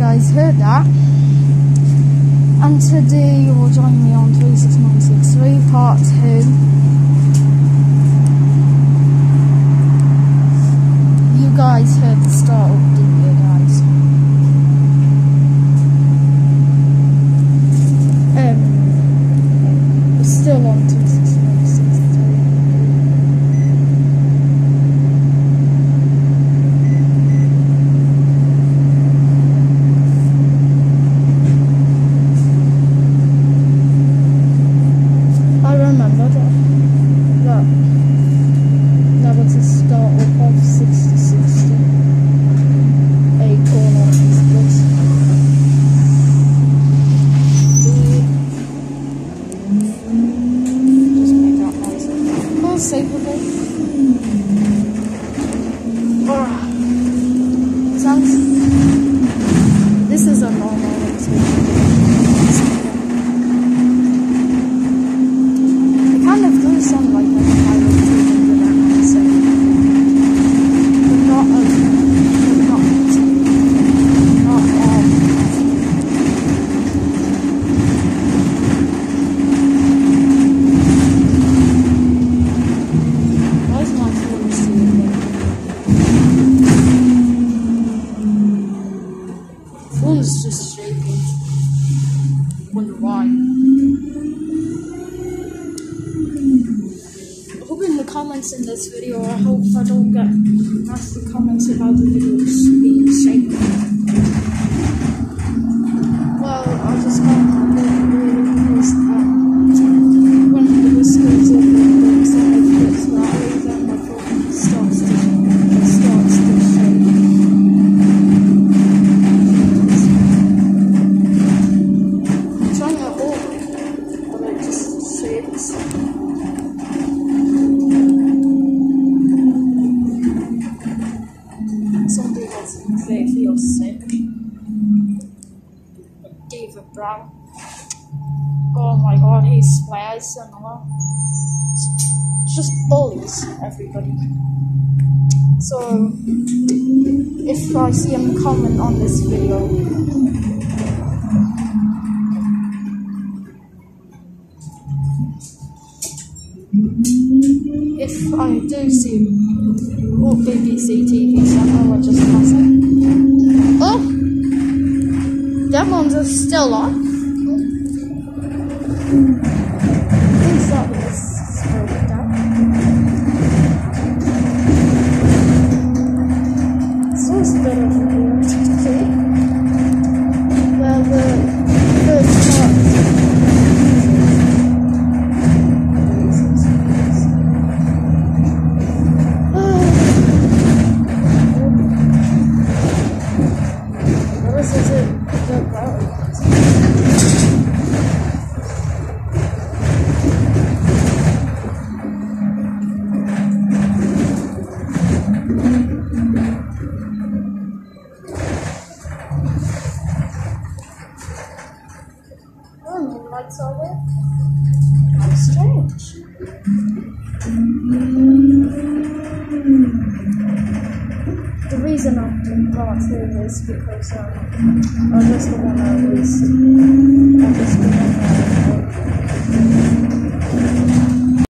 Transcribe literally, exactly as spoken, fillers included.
guys heard that. And today you will join me on three six nine six three part two. You guys heard the start of, didn't you guys? Um, we're still on three six nine six three. I remember that, that, that was the start of sixty sixty. A corner of this place. Just make that noise. Oh, saveable. Oh, sounds. This is a normal experience. Kind of does sound like that I would do it that I say. But not a but not not um why is my phone still there? Phone is just shaking. Wonder why. In the comments in this video, I hope I don't get nasty comments about the videos being shaky. Well, I just can't really post that when the whiskers of the books and it gets loud, then my phone starts to it starts to shake. I'm trying to hold it, but it just shakes. Somebody else they feel sick. David Brown. Oh my god, he swears and all. It's just bullies everybody. So if I see him comment on this video, if I do see or B B C T V channel, I'll just pass it. Oh! That one's still on. I think that was broken down. So it's a bit of a weird to see. Well, the first part. Lights are there. How strange. The reason I'm doing part two is because um, I just want to release I just want to